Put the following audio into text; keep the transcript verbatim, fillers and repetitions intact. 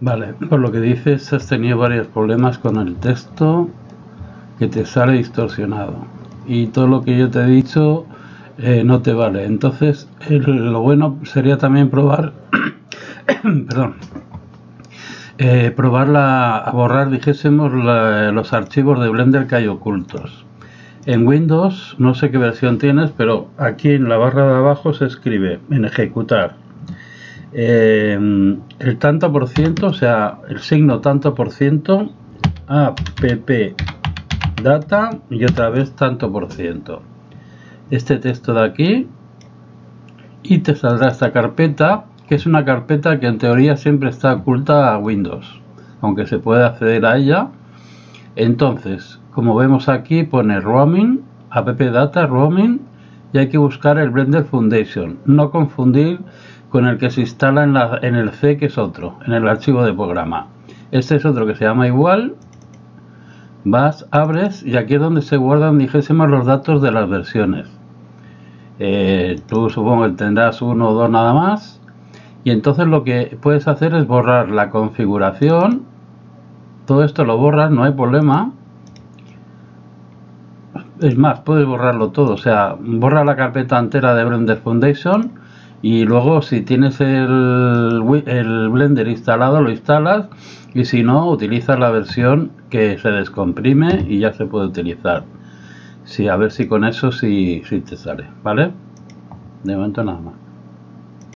Vale, por lo que dices has tenido varios problemas con el texto, que te sale distorsionado y todo lo que yo te he dicho eh, no te vale. Entonces el, lo bueno sería también probar perdón eh, probar la, a borrar, dijésemos, la, los archivos de Blender que hay ocultos en Windows. No sé qué versión tienes, pero aquí en la barra de abajo se escribe en ejecutar eh, el tanto por ciento, o sea, el signo tanto por ciento, app data y otra vez tanto por ciento, este texto de aquí, y te saldrá esta carpeta, que es una carpeta que en teoría siempre está oculta a Windows, aunque se puede acceder a ella. Entonces, como vemos aquí, pone roaming, appdata roaming, y hay que buscar el Blender Foundation, no confundir con el que se instala en, la, en el C, que es otro, en el archivo de programa. Este es otro que se llama igual. Vas, abres, y aquí es donde se guardan, dijésemos, los datos de las versiones. Eh, tú supongo que tendrás uno o dos nada más, y entonces lo que puedes hacer es borrar la configuración. Todo esto lo borras, no hay problema. Es más, puedes borrarlo todo, o sea, borra la carpeta entera de Blender Foundation, y luego si tienes el, el Blender instalado lo instalas, y si no, utilizas la versión que se descomprime y ya se puede utilizar. Sí, a ver si con eso sí, sí te sale, ¿vale? De momento nada más.